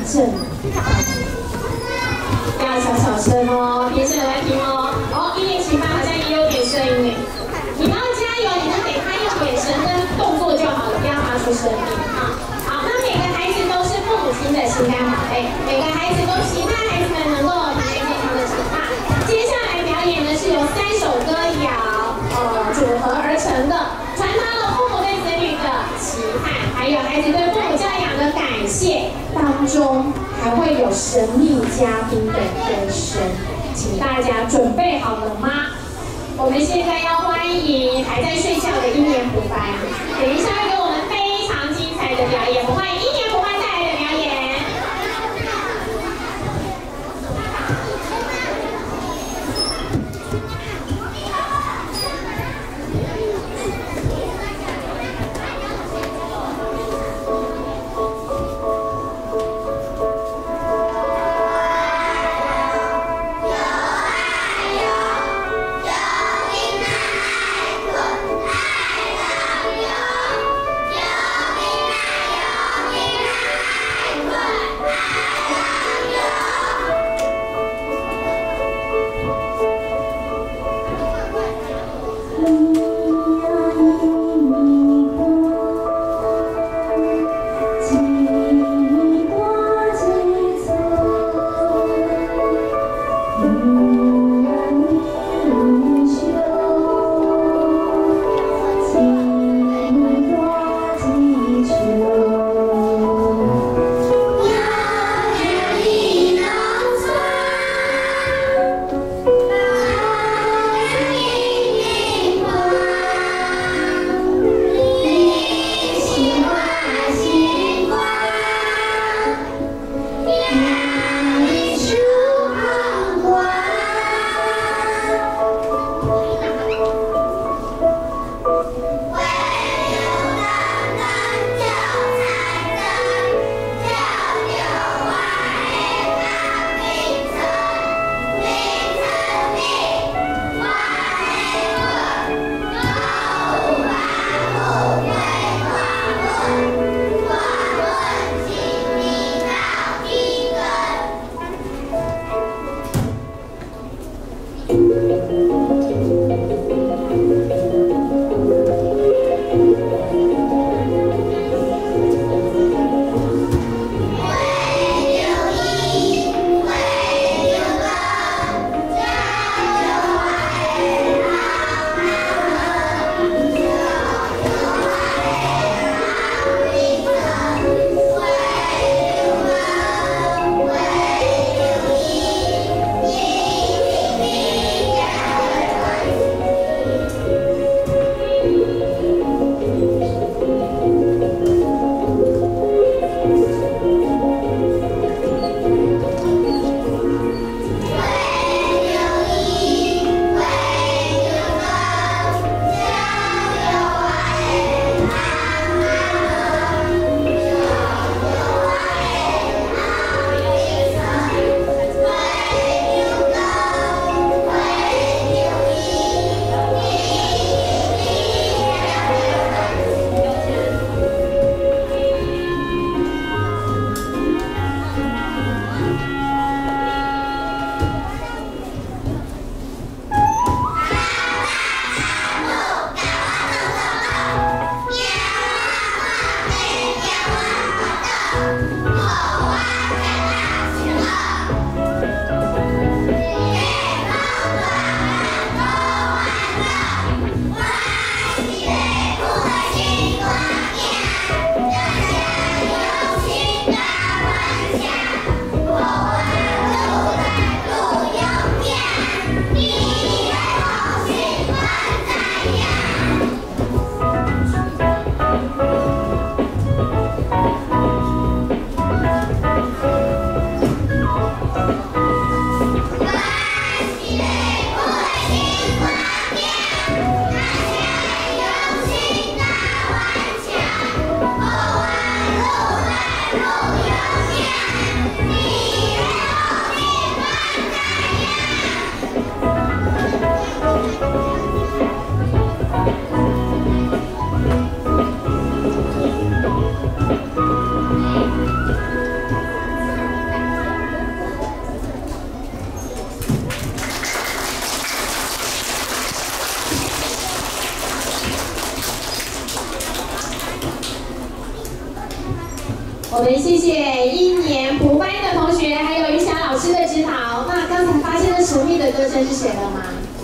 正。要小小声哦，别人来听哦。哦，1年级班好像也有点声音呢。你们要加油，你们给他用眼神跟动作就好了，不要发出声音啊。好，那每个孩子都是父母亲的心肝宝贝，每个孩子都期待孩子们能够平安健康的长大。接下来表演的是由3首歌谣组合而成的，传达了父母对子女的期盼，还有孩子对父母教养的感谢。当中还会有神秘嘉宾的歌声，请大家准备好了吗？我们现在要欢迎还在睡觉的1年补班，等一下会给我们非常精彩的表演，我们欢迎1年补班带来的表演。 我们谢谢1年普班的同学，还有于霞老师的指导。那刚才发现了神秘的歌声是谁了吗？